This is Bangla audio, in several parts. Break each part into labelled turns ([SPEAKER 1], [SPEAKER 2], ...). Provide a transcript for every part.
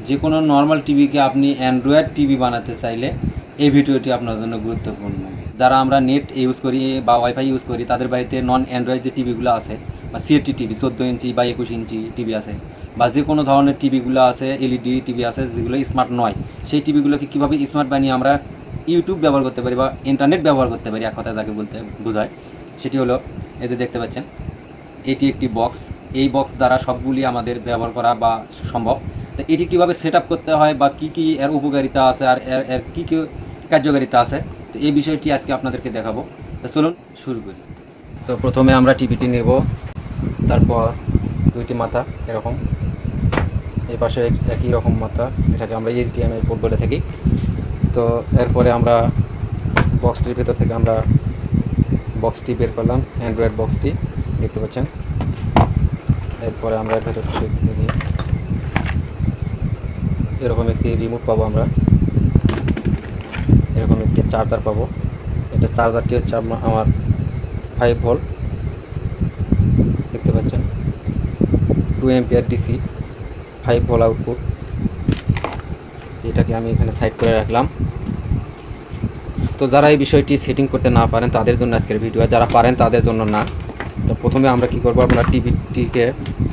[SPEAKER 1] যে কোনো নর্মাল টিভিকে আপনি অ্যান্ড্রয়েড টিভি বানাতে চাইলে এই ভিডিওটি আপনার জন্য গুরুত্বপূর্ণ। যারা আমরা নেট ইউজ করি বা ওয়াইফাই ইউজ করি তাদের বাড়িতে নন অ্যান্ড্রয়েড যে টিভিগুলো আছে বা সিএটি টিভি 14 ইঞ্চি বা 21 ইঞ্চি টিভি আছে বা যে কোনো ধরনের টিভিগুলো আছে, এলইডি টিভি আছে যেগুলো স্মার্ট নয়, সেই টিভিগুলোকে কীভাবে স্মার্ট বানিয়ে আমরা ইউটিউব ব্যবহার করতে পারি বা ইন্টারনেট ব্যবহার করতে পারি, এক কথায় যাকে বলতে বোঝায় সেটি হলো এই যে দেখতে পাচ্ছেন এটি একটি বক্স। এই বক্স দ্বারা সবগুলি আমাদের ব্যবহার করা বা সম্ভব। তো এটি কীভাবে সেট আপ করতে হয় বা কী কী এর উপকারিতা আছে আর এর কী কী কার্যকারিতা আছে, তো এই বিষয়টি আজকে আপনাদেরকে দেখাবো। তো চলুন শুরু করি। তো প্রথমে আমরা টিভিটি নেব, তারপর দুইটি মাথা এরকম, এই পাশে একই রকম মাথা, এটাকে আমরা এইচডিএমআই পোর্ট বলে থাকি। তো এরপরে আমরা বক্সটির ভেতর থেকে আমরা বক্সটি বের করলাম, অ্যান্ড্রয়েড বক্সটি দেখতে পাচ্ছেন। এরপরে আমরা এর ভেতর থেকে এরকম একটি রিমোট পাবো, আমরা এরকম একটি চার্জার পাবো। এটা চার্জারটি হচ্ছে আমার 5 ভোল্ট দেখতে পাচ্ছেন, 2 অ্যাম্পিয়ার ডিসি 5 ভোল্ট আউটপুট। এটাকে আমি এখানে সাইড করে রাখলাম। তো যারা এই বিষয়টি সেটিং করতে না পারেন তাদের জন্য আজকের ভিডিও, যারা পারেন তাদের জন্য না। তো প্রথমে আমরা কি করব, আমরা টিভিটিকে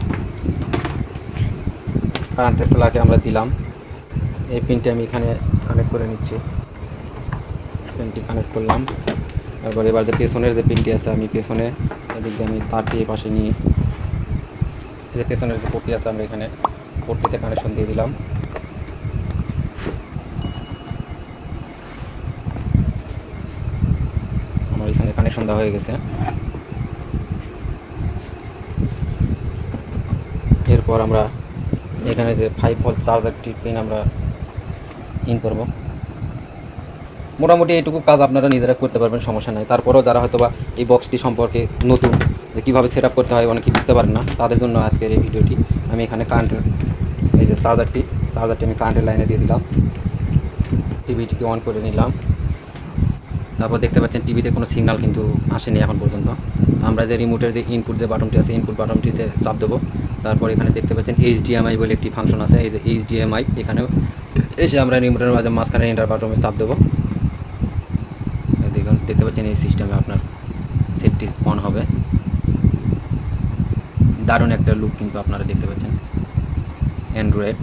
[SPEAKER 1] কারেন্টের প্লাগে আমরা দিলাম। এই পিনটি আমি এখানে কানেক্ট করে নিচ্ছি, পিনটি কানেক্ট করলাম। তারপর এবার যে পেছনের যে পিনটি আছে আমি পেছনে এদিকে আমি তারটি এই পাশে নিয়ে যে পেছনের যে পোর্টটি আছে আমরা এখানে পোর্টটিতে কানেকশন দিয়ে দিলাম। আমার এখানে কানেকশন দেওয়া হয়ে গেছে। এরপর আমরা এখানে যে 5 ভোল্ট চার্জারটি পিন আমরা ইন করব। মোটামুটি এইটুকু কাজ আপনারা নিজেরা করতে পারবেন, সমস্যা নাই। তারপরেও যারা হয়তো বা এই বক্সটি সম্পর্কে নতুন, যে কীভাবে সেট আপ করতে হয় অনেকে বুঝতে পারেন না, তাদের জন্য আজকের এই ভিডিওটি। আমি এখানে কারেন্টের এই যে চার্জারটি আমি কারেন্টের লাইনে দিয়ে দিলাম, টিভিটিকে অন করে নিলাম। তারপর দেখতে পাচ্ছেন টিভিতে কোনো সিগন্যাল কিন্তু আসেনি এখন পর্যন্ত। আমরা যে রিমোটের যে ইনপুট যে বাটনটি আছে, ইনপুট বাটনটিতে চাপ দেবো। তারপর এখানে দেখতে পাচ্ছেন এইচডিএমআই বলে একটি ফাংশন আছে, এই যে এইচডিএমআই, এখানেও এসে আমরা রিমোটের মাঝে মাঝখানে এন্টার বাটনে চাপ দেবো। দেখুন দেখতে পাচ্ছেন এই সিস্টেমে আপনার সেটটি অন হবে। দারুণ একটা লুক কিন্তু আপনারা দেখতে পাচ্ছেন অ্যান্ড্রয়েড।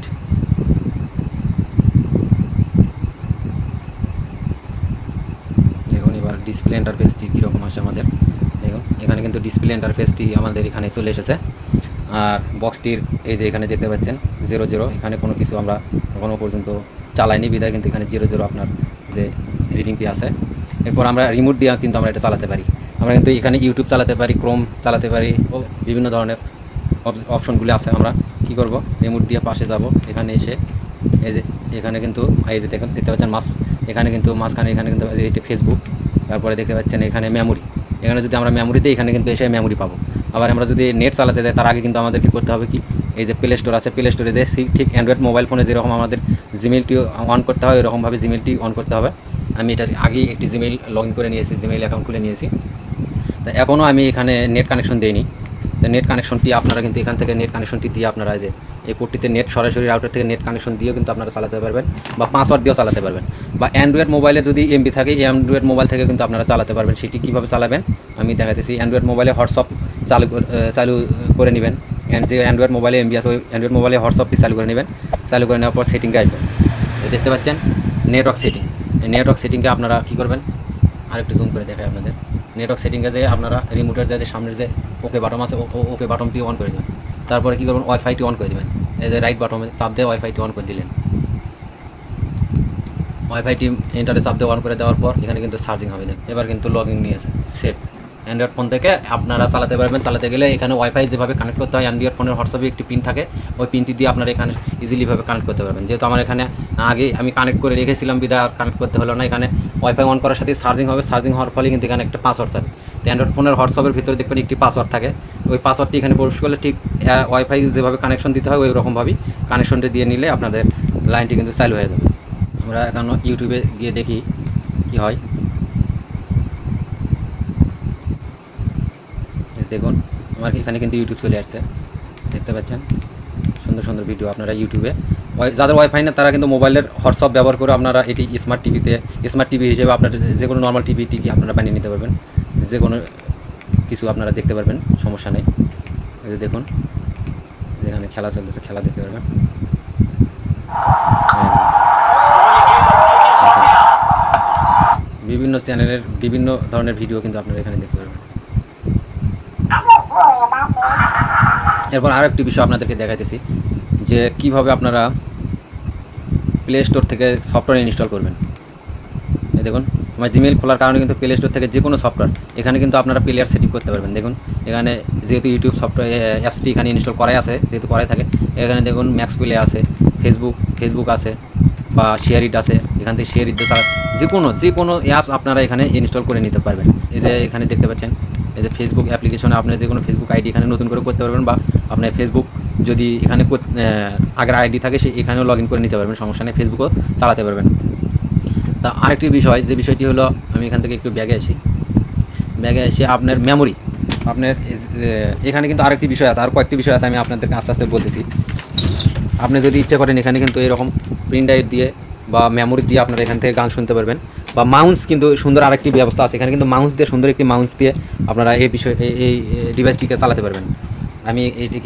[SPEAKER 1] দেখুন এবার ডিসপ্লে ইন্টারফেসটি কীরকম আসে আমাদের। দেখুন এখানে কিন্তু ডিসপ্লে ইন্টারফেসটি আমাদের এখানে চলে এসেছে। আর বক্সটির এই যে এখানে দেখতে পাচ্ছেন 00, এখানে কোনো কিছু আমরা এখনও পর্যন্ত চালাইনি বিধায় কিন্তু এখানে 00 আপনার যে রিডিংটি আছে। এরপর আমরা রিমোট দিয়ে কিন্তু আমরা এটা চালাতে পারি। আমরা কিন্তু এখানে ইউটিউব চালাতে পারি, ক্রোম চালাতে পারি, বিভিন্ন ধরনের অপশনগুলি আছে। আমরা কি করব, রিমোট দিয়ে পাশে যাব, এখানে এসে এই যে এখানে কিন্তু এই যে দেখতে পাচ্ছেন এখানে কিন্তু মাঝখানে এখানে কিন্তু এটি ফেসবুক। তারপরে দেখতে পাচ্ছেন এখানে মেমোরি, এখানে যদি আমরা মেমোরি দিই এখানে কিন্তু এসে মেমোরি পাবো। আবার আমরা যদি নেট চালাতে যাই তার আগে কিন্তু আমাদের কী করতে হবে, কি এই যে প্লে স্টোর আছে, প্লে স্টোরে যে ঠিক অ্যান্ড্রয়েড মোবাইল ফোনে যেরকম আমাদের জিমেলটি অন করতে হয় এরকমভাবে জিমেলটি অন করতে হবে। আমি এটার আগেই একটি জিমেল লগ ইন করে নিয়েছি, জিমেইল অ্যাকাউন্ট খুলে নিয়েছি। তো এখনও আমি এখানে নেট কানেকশন দিইনি। তো নেট কানেকশনটি আপনারা কিন্তু এখান থেকে নেট কানেকশনটি দিয়ে আপনারা যে এই পোর্টটিতে নেট সরাসরি রাউটার থেকে নেট কানেকশন দিয়েও কিন্তু আপনারা চালাতে পারবেন বা পাসওয়ার্ড দিয়েও চালাতে পারবেন। বা অ্যান্ড্রয়েড মোবাইলে যদি এমবি থাকে এই অ্যান্ড্রয়েড মোবাইল থেকে কিন্তু আপনারা চালাতে পারবেন। সেটি কীভাবে চালাবেন আমি দেখাতেছি। অ্যান্ড্রয়েড মোবাইলে হোয়াটসঅ্যাপ চালু করে নেবেন। যে অ্যান্ড্রয়েড মোবাইলে এমবি আছে ওই অ্যান্ড্রয়েড মোবাইলে হোয়াটসঅ্যাপটি চালু করে নেবেন। চালু করে নেওয়ার পর সেটিংয়ে আসবেন, দেখতে পাচ্ছেন নেটওয়ার্ক সেটিং। এই নেটওয়ার্ক সেটিংকে আপনারা কী করবেন, আরেকটু জুম করে দেখাই আপনাদের। নেটওয়ার্ক সেটিংয়ে যে আপনারা রিমোটের যে সামনের যে ওকে বাটন আছে ওকে বাটনটি অন করে দেবেন। তারপরে কী করবেন, ওয়াইফাইটি অন করে দেবেন। এই যে রাইট বাটনে চাপ দিয়ে ওয়াইফাইটি অন করে দিলেন। ওয়াইফাইটি ইন্টারে চাপ দিয়ে অন করে দেওয়ার পর এখানে কিন্তু চার্জিং হবে। দেখ এবার কিন্তু লগ ইন নিয়েছে সেট। অ্যান্ড্রয়েড ফোন থেকে আপনারা চালাতে পারবেন। চালাতে গেলে এখানে ওয়াইফাই যেভাবে কানেক্ট করতে হয়, অ্যান্ড্রয়েড ফোনের হোয়াটসঅ্যাপে একটি পিন থাকে, ওই পিনটি দিয়ে আপনারা এখানে ইজিলিভাবে কানেক্ট করতে পারবেন। যেহেতু আমার এখানে আগে আমি কানেক্ট করে রেখেছিলাম বিধায় আর কানেক্ট করতে হলো না। এখানে ওয়াইফাই অন করার সাথে চার্জিং হবে, চার্জিং হওয়ার ফলে কিন্তু এখানে একটা পাসওয়ার্ড থাকে। তো অ্যান্ড্রয়েড ফোনের হোয়াটসঅ্যাপের ভিতরে দেখবেন একটি পাসওয়ার্ড থাকে, ওই পাসওয়ার্ডটি এখানে প্রবেশ করলে ঠিক ওয়াইফাই যেভাবে কানেকশন দিতে হয় ওই রকমভাবেই কানেকশনটি দিয়ে নিলে আপনাদের লাইনটি কিন্তু চালু হয়ে যাবে। আমরা এখন ইউটিউবে গিয়ে দেখি কি হয়। দেখুন আমার এখানে কিন্তু ইউটিউব চলে আসছে, দেখতে পাচ্ছেন সুন্দর সুন্দর ভিডিও আপনারা ইউটিউবে যাদের ওয়াইফাই না তারা কিন্তু মোবাইলের হোয়াটসঅ্যাপ ব্যবহার করে আপনারা এটি স্মার্ট টিভি হিসেবে আপনার যে কোনো নর্মাল টিভি আপনারা বানিয়ে নিতে পারবেন, যে কোনো কিছু আপনারা দেখতে পারবেন, সমস্যা নেই। এই যে দেখুন যেখানে খেলা চলতেছে, খেলা দেখতে পারবেন। বিভিন্ন চ্যানেলের বিভিন্ন ধরনের ভিডিও কিন্তু আপনারা এখানে দেখতে পারবেন। এরপর আরও একটি বিষয় আপনাদেরকে দেখাইতেছি যে কিভাবে আপনারা প্লে স্টোর থেকে সফটওয়্যার ইনস্টল করবেন। এই দেখুন আমার জিমেইল খোলার কারণে কিন্তু প্লে স্টোর থেকে যে কোনো সফটওয়্যার এখানে কিন্তু আপনারা প্লেয়ার সেটিং করতে পারবেন। দেখুন এখানে যেহেতু ইউটিউব সফটওয়্যার অ্যাপসটি এখানে ইনস্টল করাই আছে, যেহেতু করাই থাকে, এখানে দেখুন ম্যাক্স প্লে আছে, ফেসবুক আছে বা শেয়ারিট আছে, এখান থেকে শেয়ারিট ছাড়া যে কোনো অ্যাপস আপনারা এখানে ইনস্টল করে নিতে পারবেন। এই যে এখানে দেখতে পাচ্ছেন এই যে ফেসবুক অ্যাপ্লিকেশনে আপনার যে কোনো ফেসবুক আইডি এখানে নতুন করে করতে পারবেন, বা আপনার ফেসবুক যদি এখানে আগের আইডি থাকে সে এখানেও লগ ইন করে নিতে পারবেন, সমস্যা নেই, ফেসবুকও চালাতে পারবেন। তা আরেকটি বিষয়, যে বিষয়টি হলো আমি এখান থেকে একটু ব্যাগে এসে আপনার মেমোরি, আপনার এখানে কিন্তু আরেকটি বিষয় আছে, আর কয়েকটি বিষয় আছে, আমি আপনাদেরকে আস্তে আস্তে বলতেছি। আপনি যদি ইচ্ছা করেন এখানে কিন্তু এরকম প্রিন্ট ড্রাইভ দিয়ে বা মেমোরি দিয়ে আপনারা এখান থেকে গান শুনতে পারবেন, বা মাউস কিন্তু সুন্দর আরেকটি ব্যবস্থা আছে, এখানে কিন্তু মাউস দিয়ে সুন্দর একটি মাউস দিয়ে আপনারা এই ডিভাইসটিকে চালাতে পারবেন। আমি এটি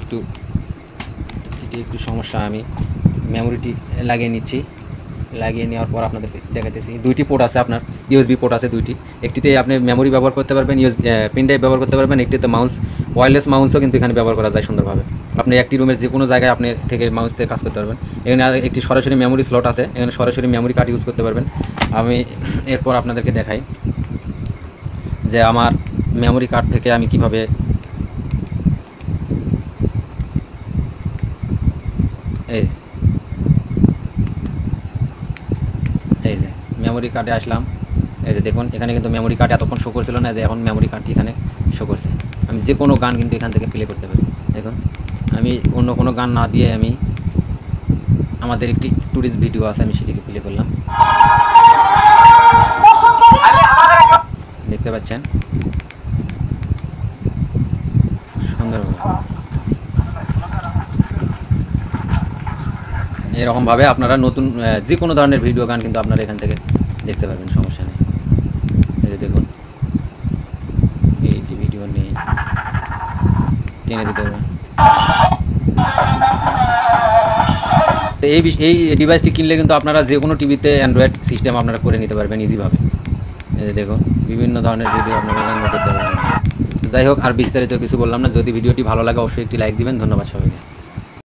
[SPEAKER 1] একটু সমস্যা, আমি মেমোরিটি লাগিয়ে নিচ্ছি। লাগিয়ে নেওয়ার পর আপনাদেরকে দেখাতেছি, দুইটি পোর্ট আছে, আপনার ইউএসবি পোর্ট আছে দুইটি, একটিতে আপনি মেমোরি ব্যবহার করতে পারবেন, পেন ড্রাইভ ব্যবহার করতে পারবেন, একটিতে মাউস, ওয়্যারলেস মাউসও কিন্তু এখানে ব্যবহার করা যায় সুন্দরভাবে। আপনি একটি রুমের যে কোনো জায়গায় আপনি থেকে মাউস থেকে কাজ করতে পারবেন। এখানে একটি সরাসরি মেমোরি স্লট আছে, এখানে সরাসরি মেমোরি কার্ড ইউজ করতে পারবেন। আমি এরপর আপনাদেরকে দেখাই যে আমার মেমোরি কার্ড থেকে আমি কিভাবে এই যে মেমোরি কার্ডে আসলাম। এই যে দেখুন এখানে কিন্তু মেমোরি কার্ড এতক্ষণ শো করছিল না, যে এখন মেমোরি কার্ডটি এখানে শো করছে। আমি যে কোনো গান কিন্তু এখান থেকে প্লে করতে পারি। দেখুন আমি অন্য কোনো গান না দিয়ে আমি আমাদের একটি ট্যুরিস্ট ভিডিও আছে, আমি সেটিকে প্লে করলাম, দেখতে পাচ্ছেন সুন্দরভাবে। এরকমভাবে আপনারা নতুন যে কোনো ধরনের ভিডিও গান কিন্তু আপনারা এখান থেকে দেখতে পারবেন, সমস্যা নেই। এই যে দেখুন এই যে ভিডিও নেই, টেনে দিতে পারবেন। তো এই ডিভাইসটি কিনলে কিন্তু আপনারা যে কোনো টিভিতে অ্যান্ড্রয়েড সিস্টেম আপনারা করে নিতে পারবেন ইজিভাবে। এই যে দেখুন বিভিন্ন ধরনের ভিডিও আপনারা এখানে দেখতে পারবেন। যাই হোক, আর বিস্তারিত কিছু বললাম না। যদি ভিডিওটি ভালো লাগে অবশ্যই একটি লাইক দিবেন। ধন্যবাদ সবাইকে।